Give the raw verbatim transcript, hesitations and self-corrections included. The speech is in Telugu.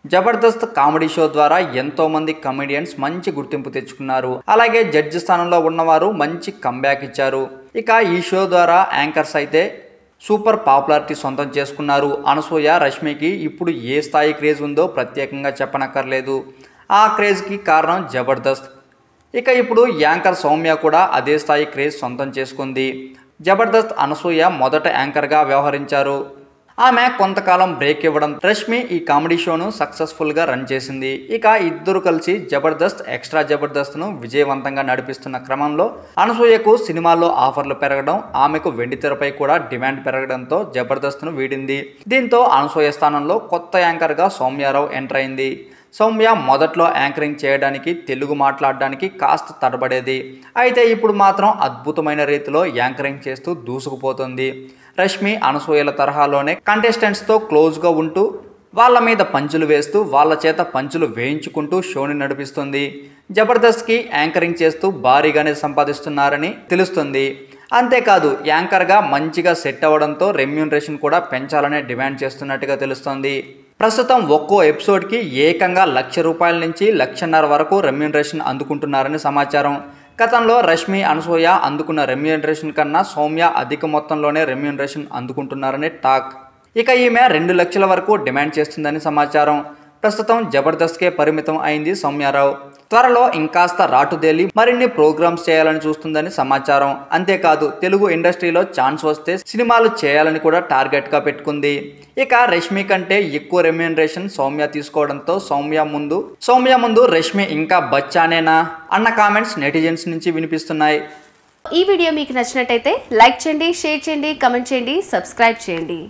జబర్దస్త్ కామెడీ షో ద్వారా ఎంతో మంది కమెడియన్స్ మంచి గుర్తింపు తెచ్చుకున్నారు. అలాగే జడ్జి స్థానంలో ఉన్నవారు మంచి కంబ్యాక్ ఇచ్చారు. ఇక ఈ షో ద్వారా యాంకర్స్ అయితే సూపర్ పాపులారిటీ సొంతం చేసుకున్నారు. అనసూయ, రష్మికి ఇప్పుడు ఏ స్థాయి క్రేజ్ ఉందో ప్రత్యేకంగా చెప్పనక్కర్లేదు. ఆ క్రేజ్కి కారణం జబర్దస్త్. ఇక ఇప్పుడు యాంకర్ సౌమ్య కూడా అదే స్థాయి క్రేజ్ సొంతం చేసుకుంది. జబర్దస్త్ అనసూయ మొదట యాంకర్గా వ్యవహరించారు. ఆమె కొంతకాలం బ్రేక్ ఇవ్వడం రష్మి ఈ కామెడీ షోను సక్సెస్ఫుల్గా రన్ చేసింది. ఇక ఇద్దరు కలిసి జబర్దస్త్ ఎక్స్ట్రా జబర్దస్త్ను విజయవంతంగా నడిపిస్తున్న క్రమంలో అనసూయకు సినిమాల్లో ఆఫర్లు పెరగడం, ఆమెకు వెండితెరపై కూడా డిమాండ్ పెరగడంతో జబర్దస్త్ను వీడింది. దీంతో అనసూయ స్థానంలో కొత్త యాంకర్గా సౌమ్యారావు ఎంటర్ అయింది. సౌమ్య మొదట్లో యాంకరింగ్ చేయడానికి, తెలుగు మాట్లాడడానికి కాస్త తడబడేది. అయితే ఇప్పుడు మాత్రం అద్భుతమైన రీతిలో యాంకరింగ్ చేస్తూ దూసుకుపోతుంది. రష్మి, అనసూయల తరహాలోనే కంటెస్టెంట్స్తో క్లోజ్గా ఉంటూ వాళ్ళ మీద పంచులు వేస్తూ వాళ్ళ చేత పంచులు వేయించుకుంటూ షోని నడిపిస్తుంది. జబర్దస్త్కి యాంకరింగ్ చేస్తూ భారీగానే సంపాదిస్తున్నారని తెలుస్తుంది. అంతేకాదు యాంకర్గా మంచిగా సెట్ అవ్వడంతో రెమ్యూనరేషన్ కూడా పెంచాలనే డిమాండ్ చేస్తున్నట్టుగా తెలుస్తోంది. ప్రస్తుతం ఒక్కో ఎపిసోడ్కి ఏకంగా లక్ష రూపాయల నుంచి లక్షన్నర వరకు రెమ్యూనరేషన్ అందుకుంటున్నారని సమాచారం. గతంలో రష్మి, అనసూయ అందుకున్న రెమ్యూనరేషన్ కన్నా సౌమ్య అధిక మొత్తంలోనే రెమ్యూనరేషన్ అందుకుంటున్నారని టాక్. ఇక ఈమె రెండు లక్షల వరకు డిమాండ్ చేస్తుందని సమాచారం. ప్రస్తుతం జబర్దస్త్కే పరిమితం అయింది సౌమ్యారావు. త్వరలో ఇంకాస్త రాటుదేలి మరిన్ని ప్రోగ్రామ్స్ చేయాలని చూస్తుందని సమాచారం. అంతేకాదు తెలుగు ఇండస్ట్రీలో ఛాన్స్ వస్తే సినిమాలు చేయాలని కూడా టార్గెట్గా పెట్టుకుంది. ఇక రష్మి కంటే ఎక్కువ రెమ్యూనరేషన్ సౌమ్య తీసుకోవడంతో సౌమ్య ముందు సౌమ్య ముందు రష్మి ఇంకా బచ్చానేనా అన్న కామెంట్స్ నెటిజన్స్ నుంచి వినిపిస్తున్నాయి. ఈ వీడియో మీకు నచ్చినట్టయితే లైక్ చేయండి, షేర్ చేయండి, కమెంట్ చేయండి, సబ్స్క్రైబ్ చేయండి.